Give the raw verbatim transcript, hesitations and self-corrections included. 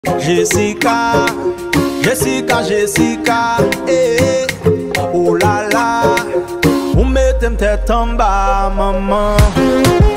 Jessica, Jessica, Jessica, eh, oh la la, ou mettez tête en bas, maman.